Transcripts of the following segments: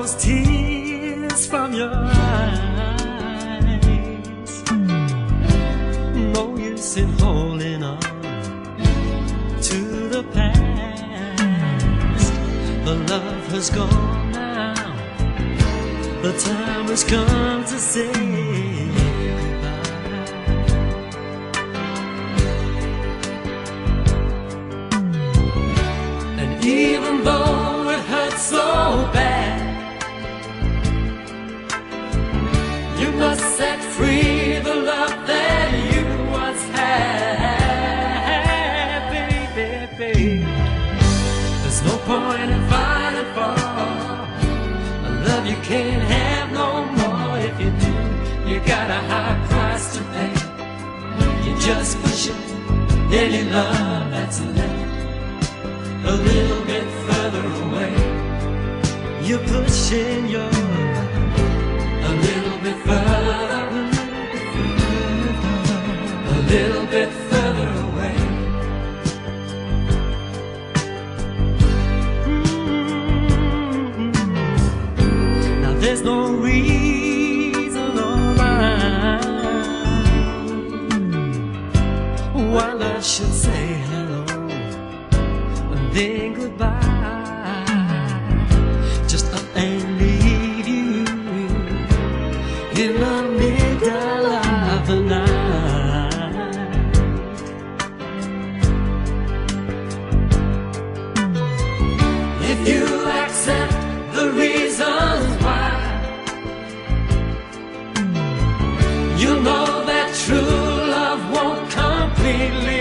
those tears from your eyes. No use in holding on to the past. The love has gone now. The time has come to say goodbye. And even though it hurts so bad, you must set free the love that you once had, baby. There's no point in fighting for a love you can't have no more. If you do, you got a high price to pay. You're just pushing any love that's left a little bit further away. You're pushing your love a little bit further, a little bit further away. Now there's no reason or rhyme why love should say hello and then goodbye. Just up and leave you in the middle of the night. If you accept the reasons why, you'll know that true love won't completely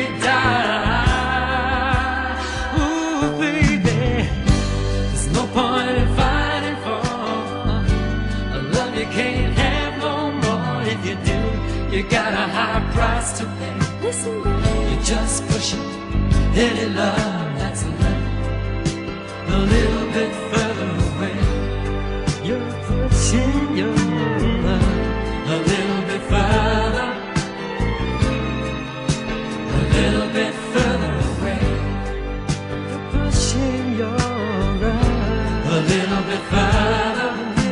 die. Ooh, baby, there's no point in fighting for a love you can't have no more. If you do, you got a high price to pay. Listen, baby, you're just pushing any love that's left a little bit further away. You're pushing your love a little bit further, a little bit further away. You're pushing your love a little bit further,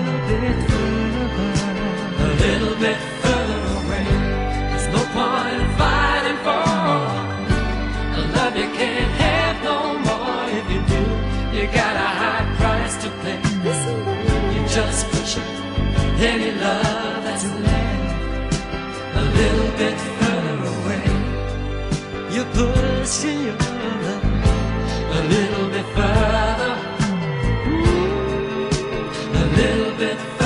a little bit further away. There's no point in fighting for a love you can't have no more. If you do, you got a high price to pay. You're just pushing any love that's left a little bit further away. You're pushing your love a little bit further, a little bit further.